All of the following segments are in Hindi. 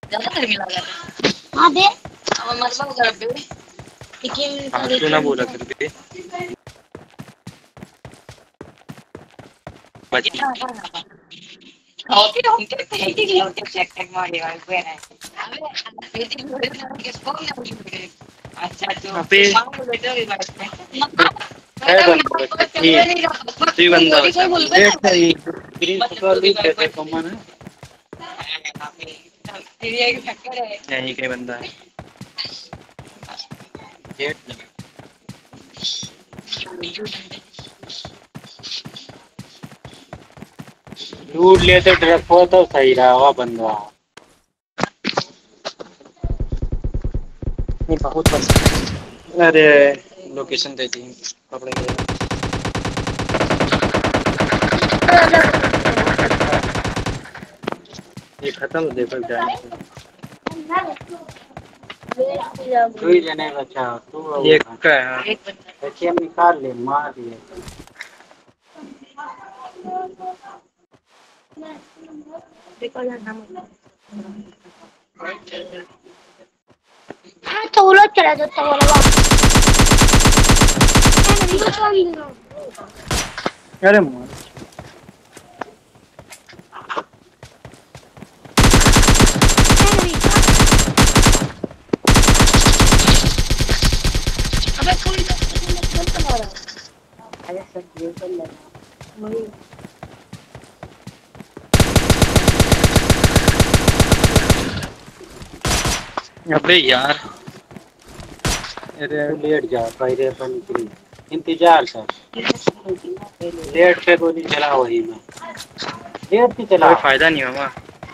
ज्यादा गर्मी लगा था। हां दे अब मतलब कर दे लेकिन क्यों ना बोला फिर भी बच होती होती तेरी की होती चेक चेक मारे वाले कोई नहीं। अबे बेटी बोले ना कि फोन ना मुझे। अच्छा तो अबे मांगो बेटा ये बात में। है बंदा बंदा लेट से ही ग्रीन कलर भी देते कॉमन है तेरी एक चक्कर है। यही के बंदा है लेट लूट लिए तो ड्रप हो तो सही रहा हुआ बंदा नहीं बहुत पसंद। अरे लोकेशन दे दी कपड़े के ये खत्म देखो जाने तू ही जने बचा तू एक का है बच्चे निकाल ले मार दिए देखो यार नाम हां तो वो लोग चला जाता वाला अरे मार अबे कोई तो मारा अरे सब ये कर लगा अबे यार अरे लेट जा पहले अपन निकली इंतजार कर लेट से गोली चला वही में लेट से चला कोई फायदा नहीं होगा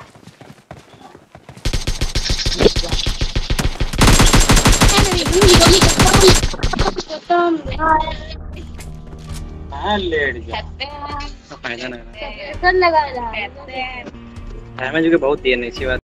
हाँ लेट जा फायदा नहीं लगा रहा है डैमेज भी बहुत दिया नहीं सी बात